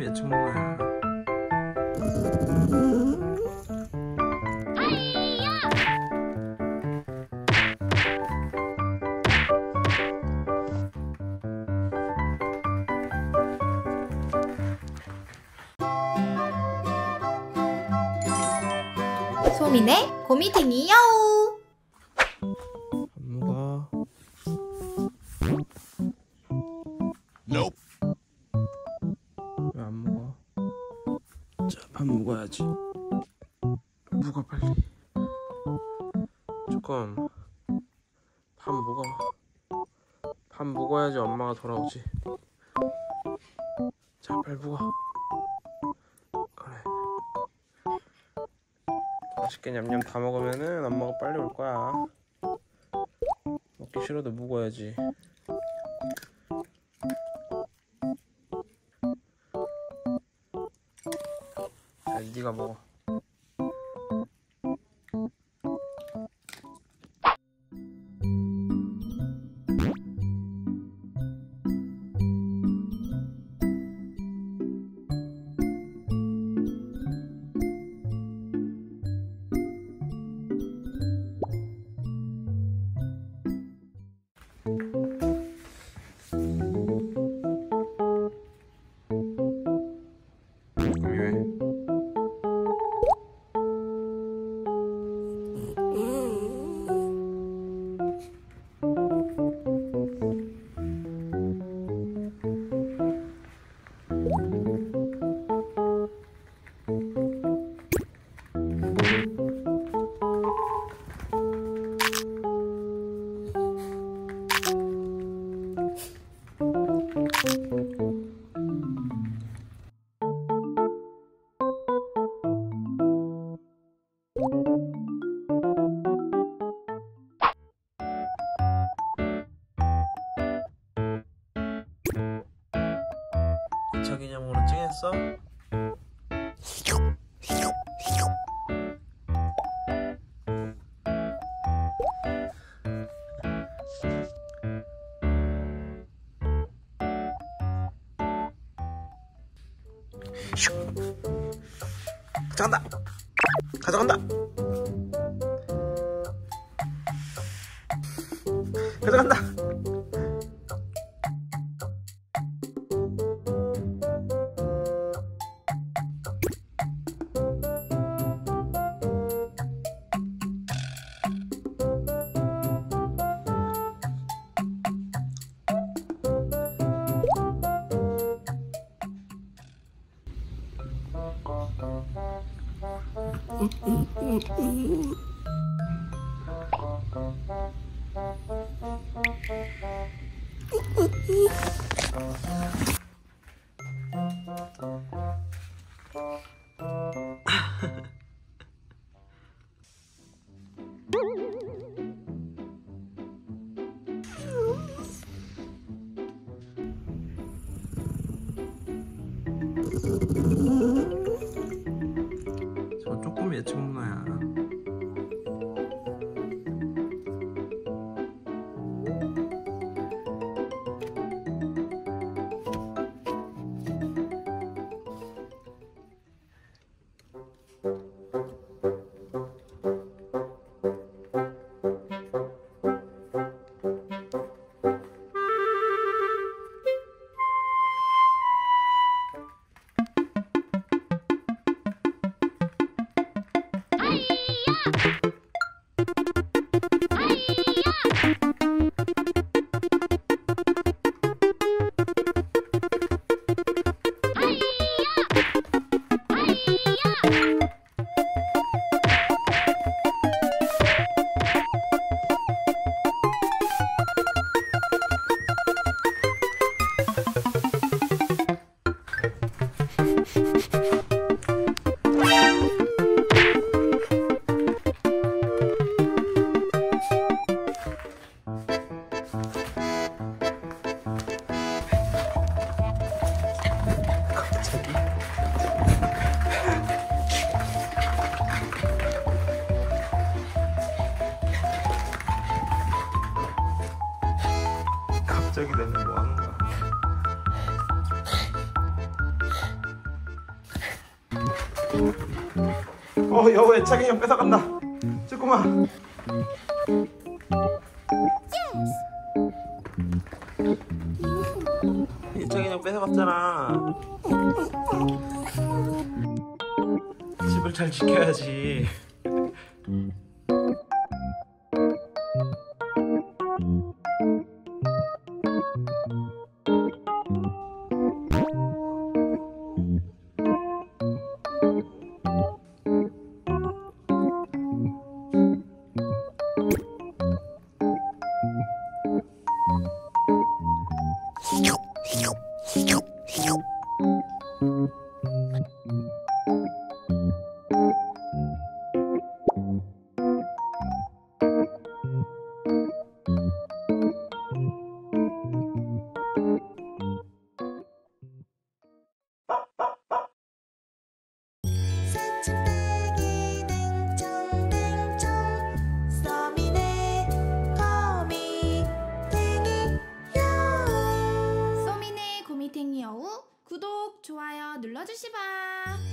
예측 문화야. 소민의 고미탱이 여우. 안 먹어. 왜 안 먹어? 자, 밥 먹어야지. 먹어 빨리. 조금 밥 먹어. 밥 먹어야지 엄마가 돌아오지. 자, 빨리 먹어. 그래. 맛있게 냠냠 다 먹으면은 엄마가 빨리 올 거야. 먹기 싫어도 먹어야지. 자, 네가 먹어. 저 기념으로 찡했어? 가져간다! 가져간다! 가져간다! 저 조금 예측 문화야. 갑자기 내는 뭐 하는 거야? 여보 애착 인형 뺏어간다. 조금만. 애착 인형 뺏어갔잖아. 집을 잘 지켜야지. 소민의 고미탱이 여우 구독, 좋아요 눌러주시바.